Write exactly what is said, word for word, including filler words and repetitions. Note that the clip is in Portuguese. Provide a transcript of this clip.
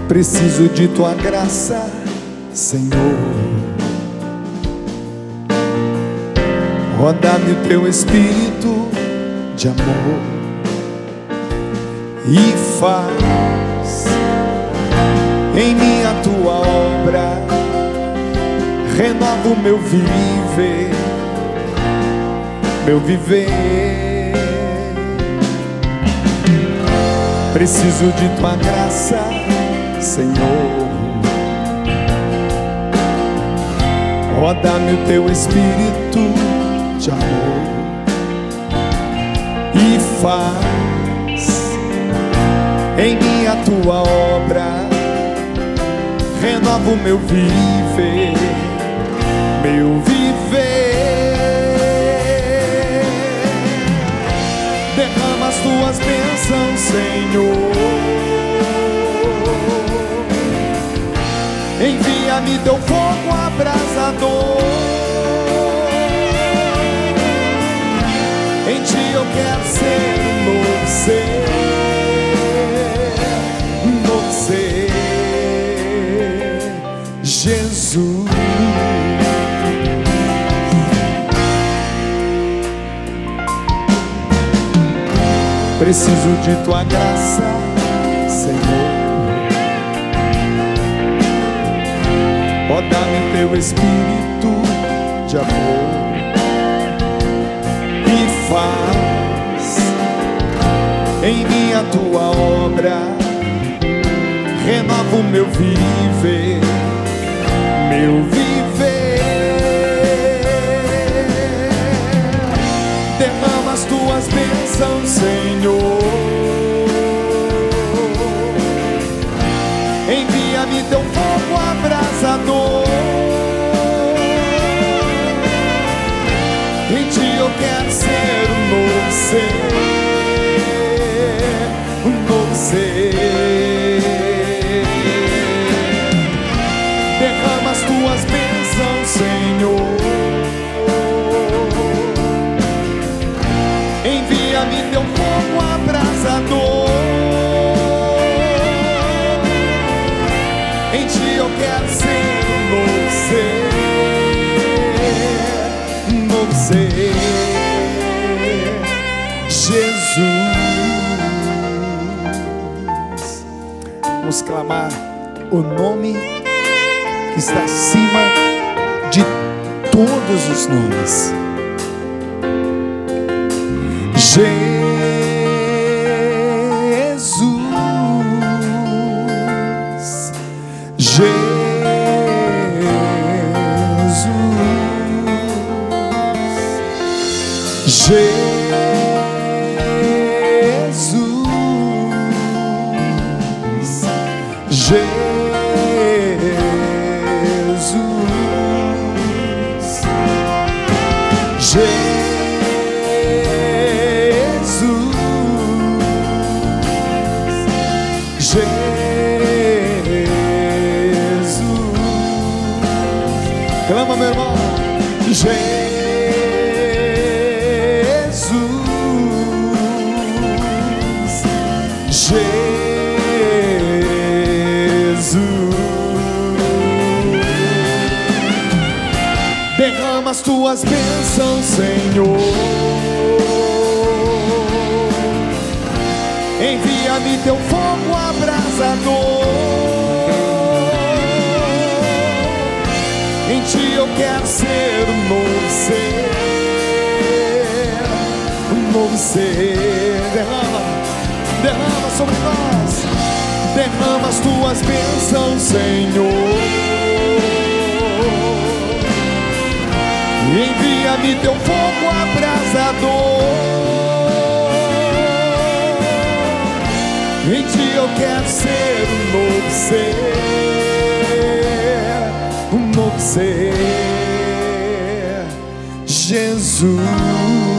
Preciso de tua graça, Senhor. Roda-me o teu espírito de amor e faz em mim a tua obra. Renova o meu viver, meu viver. Preciso de tua graça, Senhor. Roda-me o teu espírito de amor e faz em mim a tua obra. Renova o meu viver, meu viver. Derrama as tuas bênçãos, Senhor. Envia-me teu fogo abrasador. Em ti eu quero ser um novo ser, um novo ser, Jesus. Preciso de tua graça, Senhor. Roda-me teu espírito de amor e faz em mim a tua obra. Renova o meu viver, meu viver. Derrama as tuas bênçãos, Senhor. Envia-me teu fogo abrasador. Em ti eu quero ser um novo ser, um novo ser. Derrama as tuas bênçãos, Senhor. Envia-me teu fogo abrasador. Em ti eu quero ser um novo ser, um novo ser, Jesus. Vamos clamar o nome que está acima de todos os nomes. Jesus, Jesus, Jesus, Jesus, Jesus. Clama, meu irmão. Jesus, Jesus. Derrama as tuas bênçãos, Senhor. Envia-me teu fogo abrasador. Em ti eu quero ser um novo ser, um novo ser. Derrama, derrama sobre nós. Derrama as tuas bênçãos, Senhor. Envia-me teu fogo abrasador. Em ti eu quero ser um novo ser, um novo ser, Jesus.